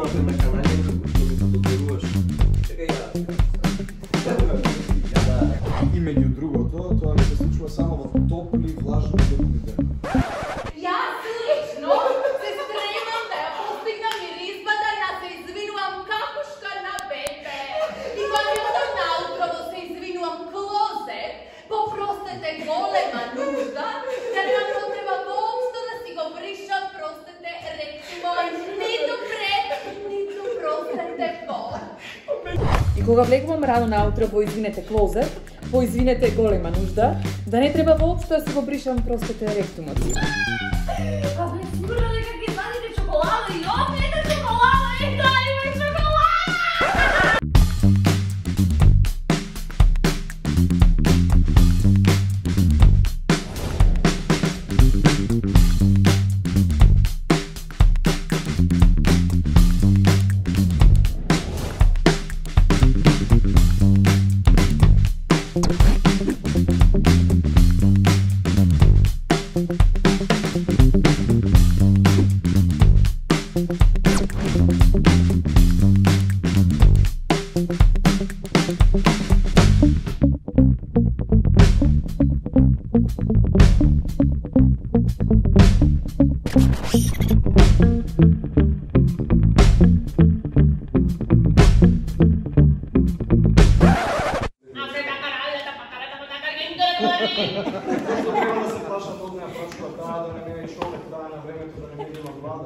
твоята наканание да го додеруваш. Чекай я. И меѓу другото, тоа ми се случува само во топли, влажни докумите. Јас лично се спремам да ја постигнам миризбата и да се извинувам какушка на бебе. И кога ми одам наутро да се извинувам клозет, попростете голема нужда, да немам потреба воопшто да си го бришам, простете речи мој, ниту пред, ниту простете по. И кога влегувам рано наутро во извинете клозет, во извинете голема нужда, да не треба воопшто да си го бришам простете ректумот. А бе, сигурно дека ги вадите чоколада и опете чоколада и дајме чоколада! Треба да се прашат од неја прашува таа да не биде човек, таа на времето да не биде на влада.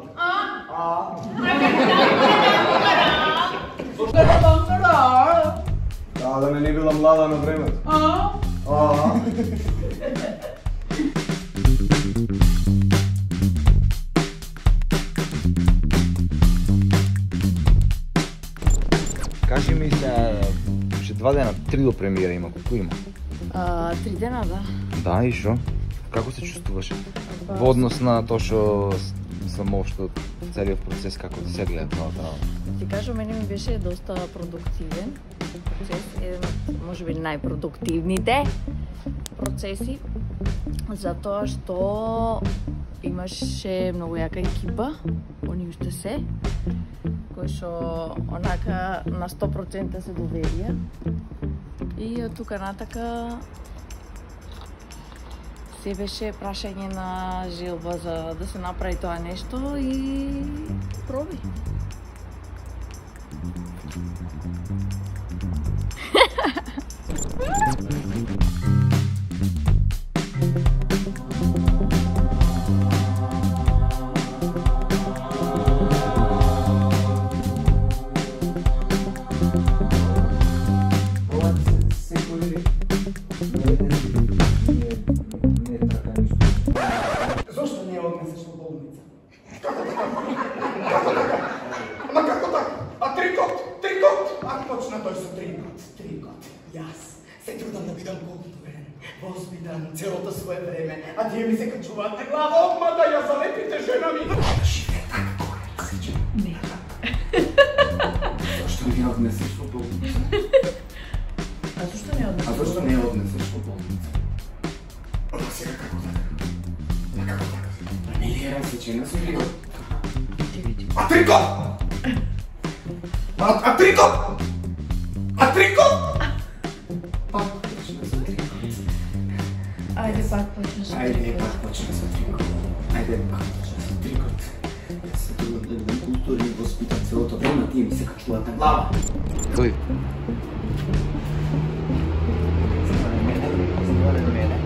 Таа да не била млада на времето. Кажи ми се, ще 2 дена, 3 до премиера има, колко има? 3 дена, да. Да, и шо? Како се чувствуваш? Во однос на тоа што самоопшто целиот процес, како да се гледа тоа работа? Ти кажам, мене ми беше доста продуктивен процес, еден може би најпродуктивните процеси, затоа што имаше многу јака екипа, они уште се, кои што онака на 100% се доверија. И од тука натака се беше прашање на желба за да се направи тоа нешто и проби. Зошто не ја однесеш во болница? Ама како така? А трикот? А почна тој со трикот. Јас се трудам да бидам културен, воспитан целото свое време, а тие ми се качуваат на глава, одма да ја залепите жена ми. Живе така кој не. Зошто не ја однесеш во болница? А зашто не однесеш? А зашто не ја однесеш во болница? Ама сега како така? Како така? Не ли е различена со трикот? А трикот? А трикот? А трикот? Пак почна со трикот. Ајде пак почна со трикот. Ајде пак почна со трикот. Јас се трудам да бидам културен и воспитан целото време, тие ми се качуваат на глава. Кој? Според мене.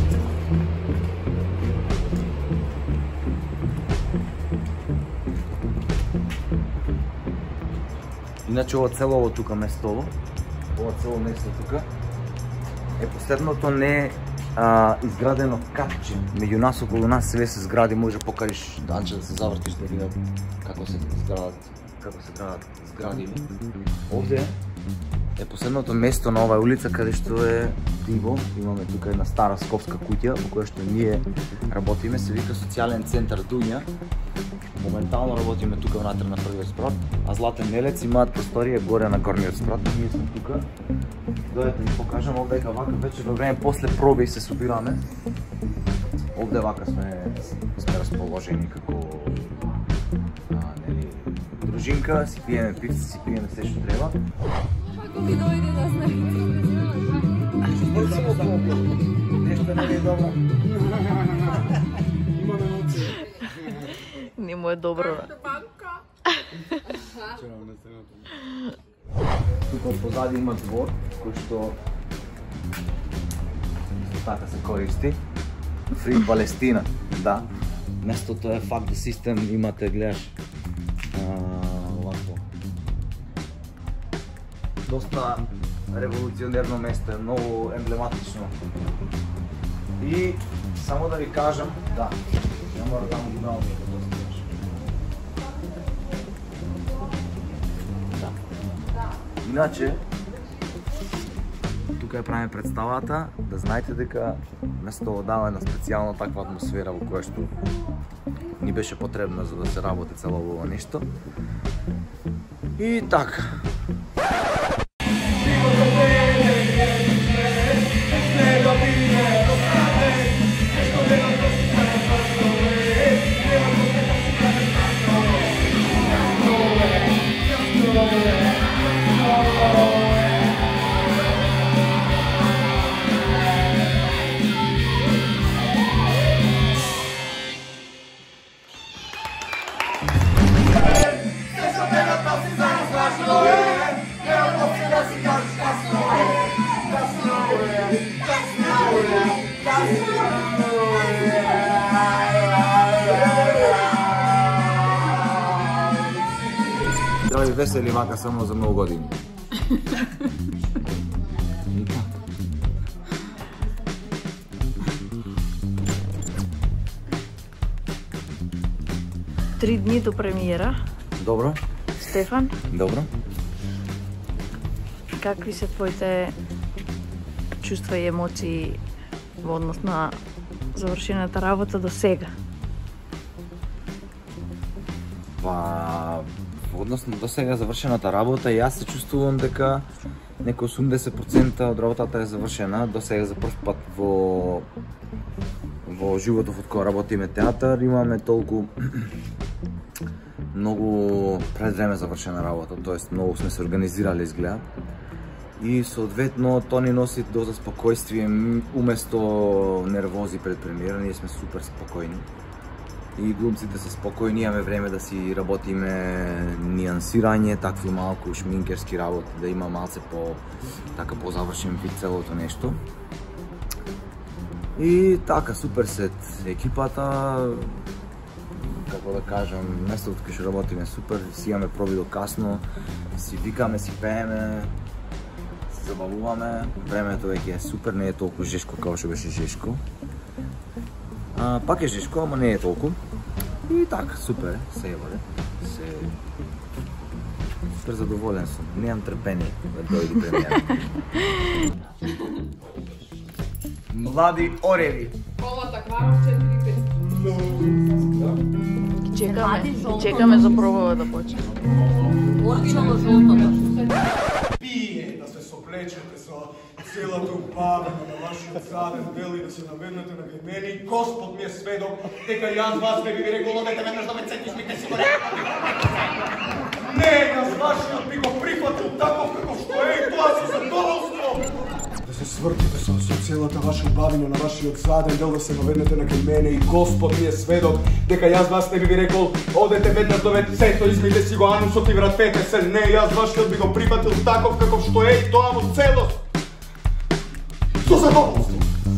Иначе ова цело тука местово, ова цело место тука е последното не изградено капче. Меѓу нас, околу нас све се згради, може покажеш данче да се завртиш да видат како се градат згради. Овде е последното место на оваа улица каде што е диво. Имаме тука една стара скопска куќа во која што ние работиме, се вика Социјален центар Дуња. Моментално работиме тука внатре на првиот спрат, а Златен Мелец имаат просторија горе на горниот спрат. Ние сме тука. Дојдете да ви покажам, овде е вака вече во време после проби се собираме. Овде вака сме расположени како дружинка, си пиеме пивце, си пиеме все што треба. Ако ми дойде да сме. Нещо не е добро. Имаме емоции. Не му е добро. Тука позади има двор, кој што така се користи. Фри Палестина, да. Местото е факт да систем, имате, гледаш, овако. Доста револуционерно место, е много емблематично. И само да ви кажам, да, ја мора да му дам доста беше. Да. Иначе, тука ја правиме представата, да знаете дека место дава една специјална таква атмосфера во која што ни беше потребна за да се работи цело ова нешто. И така. Здрави, весели, мака само за много години. Три дни до премиера. Добро. Стефан, Добро. какви се твоите чувства и емоции во однос на завршената работа до сега? Па, односно до сега завршената работа, јас се чувствувам дека некој 80% од работата е завршена. До сега за прв пат во животот од кој работиме театар, имаме толку многу пред време завршена работа, тоест многу сме се организирали изгледа. И соодветно тоа ни носи доза спокојствие уместо нервози пред премиера, ние сме супер спокојни. И глумците се спокојни, имаме време да си работиме нијансирање, такви малку шминкерски работи, да има малце така позавршен вид целото нешто. И така, супер сет екипата, како да кажам, местото кај што работиме супер, си имаме проби до касно, си викаме, си пееме, се забавуваме, времето веќе е супер, не е толку жешко како што беше жешко. Пак е жешко, ама не е толку. И така, супер, се ебале. Супер задоволен сум, немам трпение да дојде премиера. Млади ореви. Колата Кваров 4-5. Чекаме за пробава да почне. Оригинално жолтото. Пие да се соплечете со целата убавена на вашиот заден дел и да се наведнете на гемени. Господ ми е сведок дека јас вас не би ви рекол одете веднаш да ме цетиш, ми те си го рекол. Не, јас вашиот би го прифатил таков како што е и тоа со задоволство. Да се свртите со целата ваша убавина на вашиот заден дел, да се наведнете на гемени и Господ ми е сведок дека јас вас не би ви рекол одете веднаш до вецето, измите си го анусот и вратете се. Не, јас вашиот би го прифатил таков како што е и тоа во целост. Со задоволство.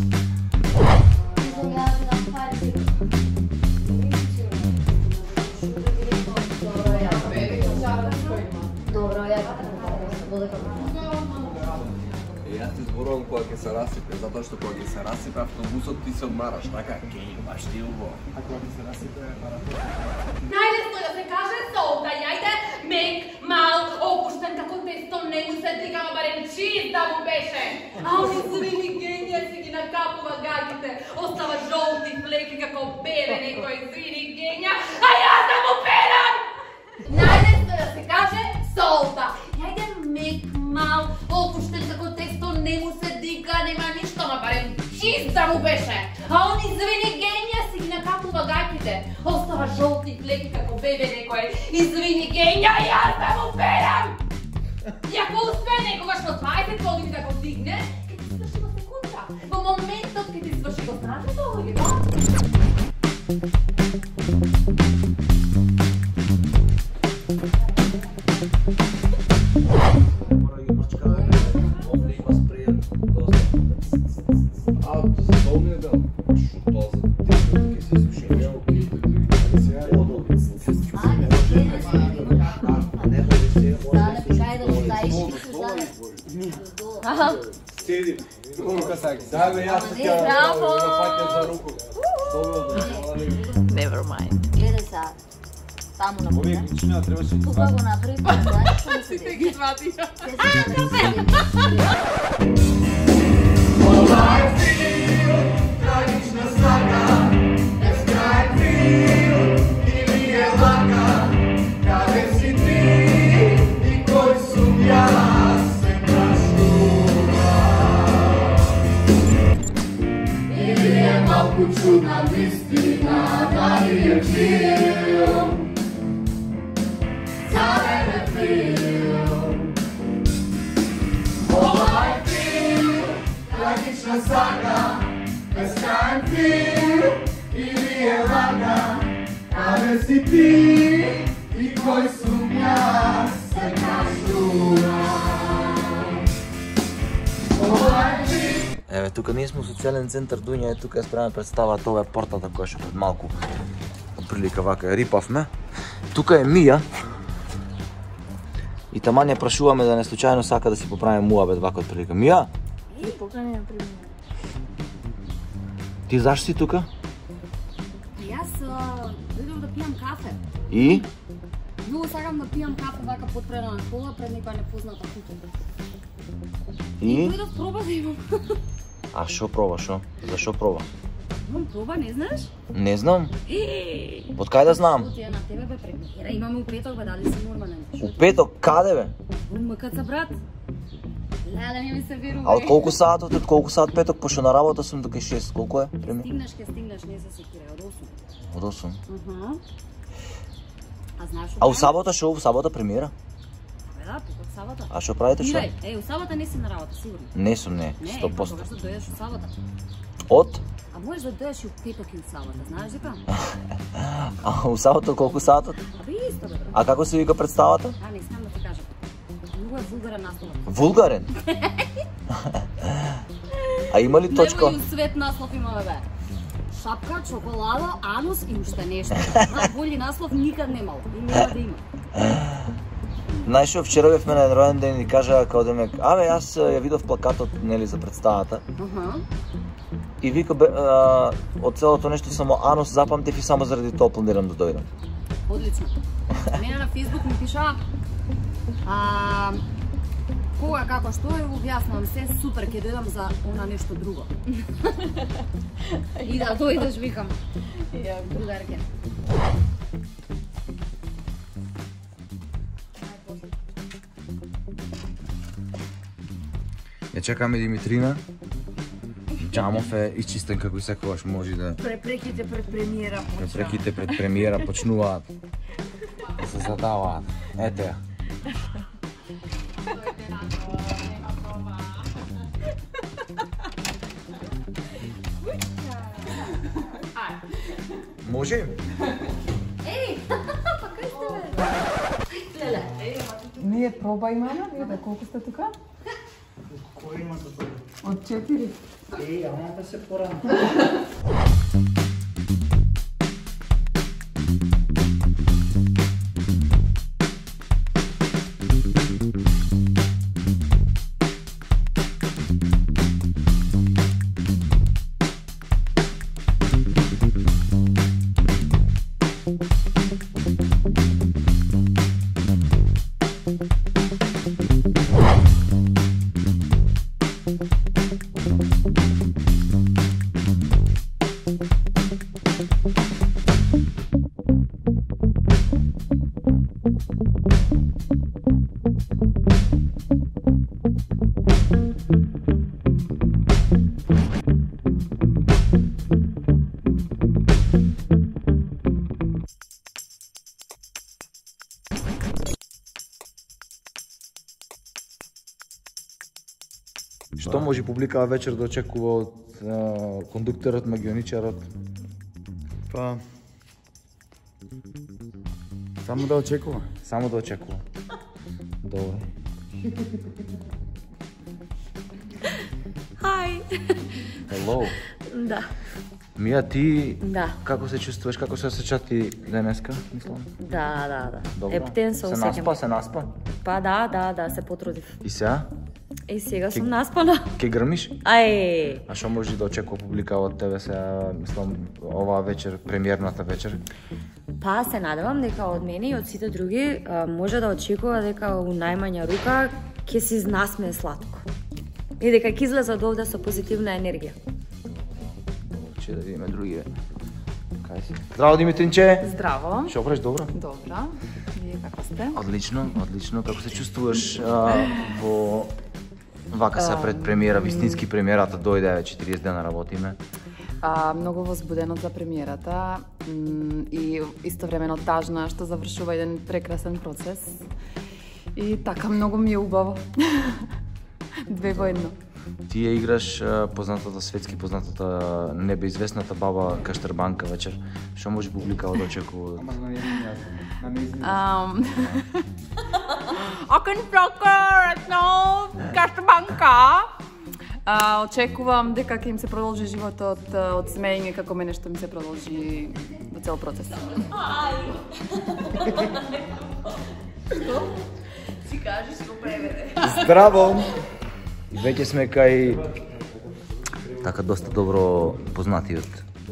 Јас ти зборувам кога ќе се расипе, затоа што кога ќе се расипе автобусот ти се одмараш, така ќе имаш ти убаво. А кога ќе се расипе Најлесно да се каже солта, јајде мек, мал, опуштен како тесто, не му се дигава барем чист да му беше. А они свини генија си ги накапува гагите, остава жолти флеки како бебе некој свини генија, а јас да му перам! Најлесно да се каже солта, јајде мек, мал, опуштен како тесто, не му се дига, нема ништо, ма барем чист да му беше. А они свини генија си ги накапува гагите, се. Остава жолти флеки како бебе некој. Извини, гења, јас да му перам! И ако успее некогаш во 20 години да го дигне, ќе ти сврши во секунда. Во моментот ќе ти сврши го знаете тоа луѓе, да? Седи. Рука саки. Дай ме јас ќе ја фаќам за руку. Never mind. Гледај сега. Таму на Овие море. кучиња требаше. Тука го направи, знаеш што се Сите ги свати. Tragična svaka, bez kraj film ili je laka, kada si ti i koji sum ja se prašuva. Ili je malku čudna istina, da li je film, za mene film. Ovaj film, tragična saga, beskrajan film ili je laga, kada si ti i koji sum ja se prašuva. Ovaj film. Еве, тука ние сме социјален центар Дуња и тука ја спремаме представата, ова е портата која што пред малку прилика вака ја рипавме. Тука е Мија. И таман ја прашуваме да не случајно сака да си поправиме муабет вака од прилика. Мија, И покани на пример. ти зашто си тука? Јас дојдов да пијам кафе. И? Многу сакам да пијам кафе вака подпрена на кола пред некоја непозната куќа. И? Дојдов проба да имам. А шо проба, шо? Зашо проба? Имам проба, не знаеш? Не знам. Од кај да знам? Тие на тебе бе премиера. Имаме у петок бе, дали си нормален? У петок, каде бе? У МКЦ брат. Леле, ми се верува. А од колку саат, од колку саат петок, пошто на работа сум до кај 6, колку е? Пример? Стигнеш, не се секира, од 8. Од 8. А знаеш А у сабота шо? У сабота премиера? Да, тука сабота. А шо правите шо? У сабота не си на работа, сигурно. Не сум, не, Не, 100%. тогаш да дојдеш у сабота. Од? А можеш да дојдеш и у петок и у сабота, знаеш дека? А у сабота колку саатот? Абе исто бе, брат. А како се вика представата? Не знам да ти кажам. Многу е вулгарен наслов. Вулгарен? А има ли точка? Најмој свет наслов имаме бе. Шапка, чоколада, анус и уште нешто. Болji наслов никад немало и нема да има. Знаеш што, вчера бевме на еден роден ден и кажа као да ме... Абе, јас ја видов плакатот, нели, за представата. И вика, од целото нешто само анус запамтив и само заради тоа планирам да дојдам. Одлично. Мене на Фейсбук ми пиша кога, како, што и објаснувам се, супер, ќе дојдам за она нешто друго. И да дојдеш, викам. Ја, другарке. Ја чекаме Димитрина. Джамов е исчистен како и секогаш може да... Препреките пред премиера почна. Препреките пред премиера почнуваат да се задаваат. Ете ја. Може? Еј, па кај сте бе? Леле. Ние проба имаме, вие колку сте тука? Кој има за тоа? Од 4. Ама да се порано. Што може публикава вечер да очекува од кондукторот, магионичарот? Па... Само да очекува. Само да очекува. Добре. Хај! Hello. Да. Мија, ти Да. како се чувствуваш, како се осеќа ти денеска, мислам? Да. Добро. Ептен се осеќам. Се наспа? Па да, се потрудив. И сега? И сега сум наспана. Ке грмиш? Ај! А што може да очекува публика од тебе сега, мислам, оваа вечер, премиерната вечер? Па се надевам дека од мене и од сите други може да очекува дека у најмања рука ќе се изнасме сладко. И дека ќе излезе од овде со позитивна енергија. Че да видиме другиве. Кај си? Здраво, Димитринче! Здраво. Што правиш, добро? Добра. Вие како сте? Одлично. Како се чувствуваш во вака се пред премиера, вистински премиерата дојде, 40 дена работиме? Многу возбудена за премиерата и истовремено тажна што завршува еден прекрасен процес. И така многу ми е убаво. Две во едно. Ти ја играш познатата светски познатата небеизвестната баба Каштарбанка вечер. Што може публика да очекува? Окен Прокор, Каштарбанка. Очекувам дека ќе им се продолжи животот од смеење како мене што ми се продолжи во цел процес. Што? Си кажеш што преведе. Здраво! И веќе сме кај така доста добро познатиот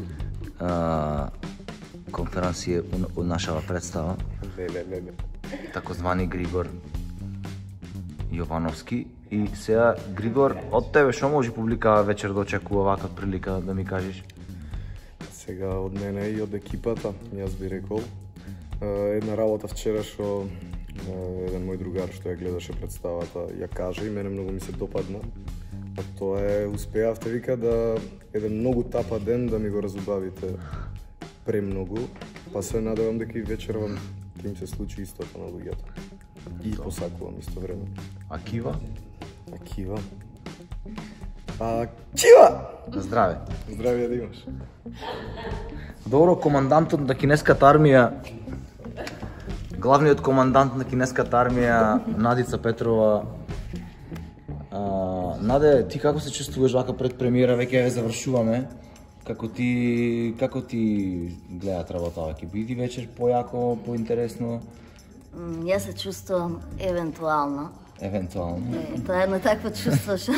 конференција од нашава представа. Тако звани Григор Јовановски. И сега, Григор, од тебе што може публика вечер да очекува вака прилика да ми кажеш? Сега од мене и од екипата, јас би рекол. Една работа вчера што еден мој другар што ја гледаше представата ја кажа и мене многу ми се допадна. А тоа е, успеавте, вика, да еден многу тапа ден да ми го разубавите премногу, па се надевам дека и вечерва ќе им се случи истото на луѓето. И посакувам исто време. А Кива? Кива? Кива! Здраве. Здравје да имаш. Добро, командантот на кинеската армија, главниот командант на кинеската армија, Надица Петрова. Наде, ти како се чувствуваш вака пред премиера, веќе ја завршуваме? Како ти гледат работа, ќе биде вечер појако, поинтересно? Јас се чувствувам евентуално. Евентуално. Тоа е едно такво чувство што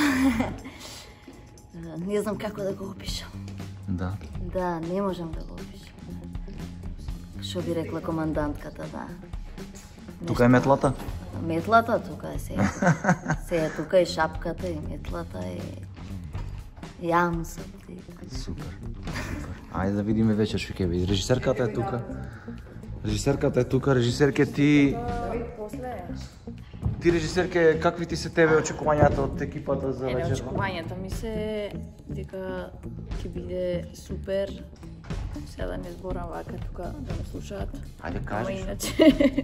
не знам како да го опишам. Да. Да, не можам да го опишам. Што би рекла командантката, да. Тука е метлата? Метлата тука е сега. Сега тука и шапката, и метлата, и јамсот. Супер. Ајде да видиме вечер што ќе биде. Режисерката е тука. Режисерке ти... Ти режисерке, какви ти се тебе очекувањата од екипата за вечер? Очекувањата ми се дека ќе биде супер. Сега да не зборам вака тука да ме слушаат. Ајде кажи. Иначе...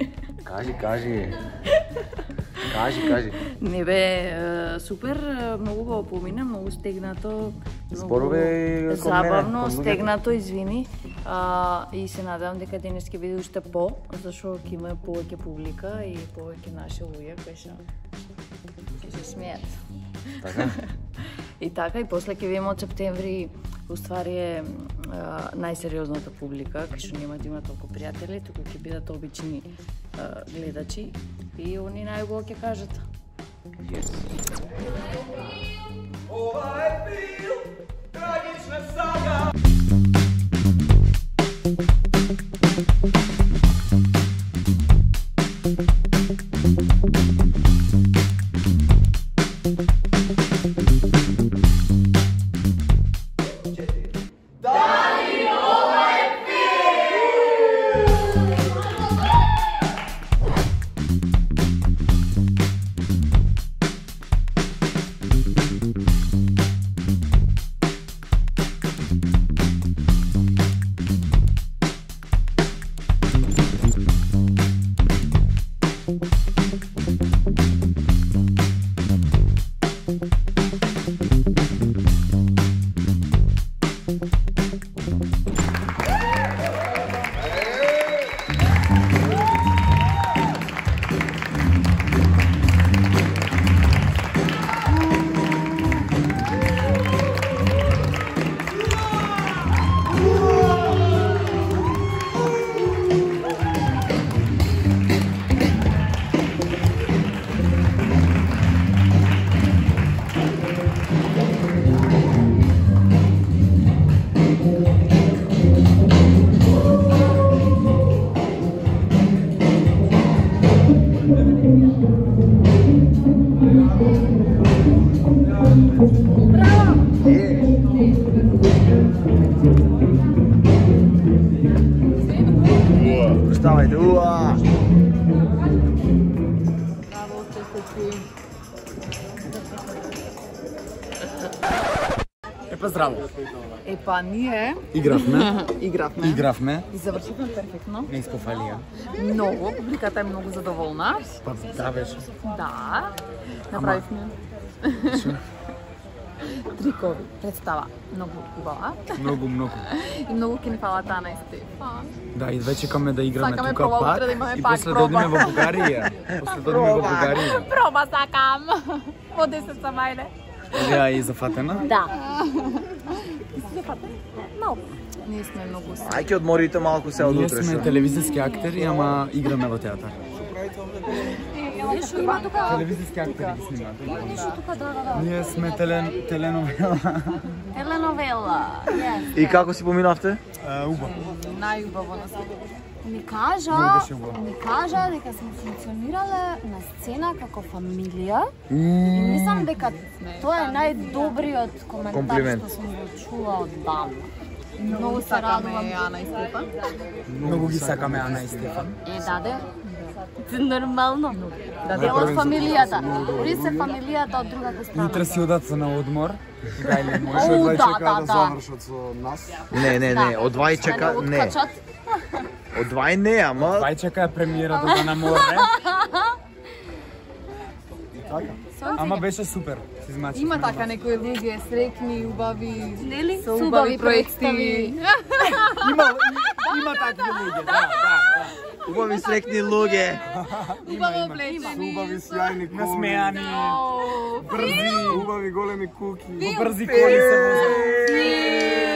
Кажи. Не бе, супер, многу го помина, многу стегнато, Зборове кон мене, забавно, кон луѓето. стегнато, извини. И се надевам дека денес ќе биде уште зашто ќе има повеќе публика и повеќе наши луѓе кои ќе се смеат. Така? И така, и после ќе видиме од септември, уствари е најсериозната публика, кај што нема да има толку пријатели, туку ќе бидат обични гледачи и они најубаво ќе кажат. Yes. Ова е бил трагична сага. Оставайте, уа! Епа здраво. Епа, ние Игравме. игравме и завршивме перфектно. Не изпофалија. Многу, публиката е многу задоволна. Па да беше. Да, направивме трикови представа. Многу убава. Многу. И многу ќе ни фала Тана и Стефан. Да, и веќе чекаме да играме Сакаме тука проба, пак. утре да имаме И пак после проба. додиме во Бугарија. После додиме во Бугарија. Проба сакам. Во 10 сама ајде. Ја и зафатена? Да. Ние сме многу Ај ќе одморите малку се од Ние утре. сме шо? телевизиски актери, ама играме во театар. Нешто има тука. Телевизиски актери ги снимаат. Нешто тука, да. Ние сме теленовела. Теленовела. Yes. И како си поминавте? Убаво. најубаво на свет. Ми Много кажа беше убаво. дека сме функционирале на сцена како фамилија. И мислам дека тоа е најдобриот коментар Комплимент. што сум го чула од давно. Многу се радувам Ана и Стефан. Многу ги сакаме Ана и Стефан. Даде. Нормално. Да, Дел од фамилијата. Дори се фамилијата од другата страна. Утре си одат на одмор. Гајле О, може. Одвај да, чекаа да, да да. завршат со нас. Не, од 2 чека, Да не не. откачат. Од 2 не, ама Вај чека премиера да на море. Ама беше супер. Се измачи. Има така некои луѓе срекни, убави, Нели? со Убави убави представи. проекти. Има такви луѓе, да. убави срекни луѓе. Убаво облечени. Убави сјајни коли. Насмеани, брзи, Убави големи куки. брзи коли се возат.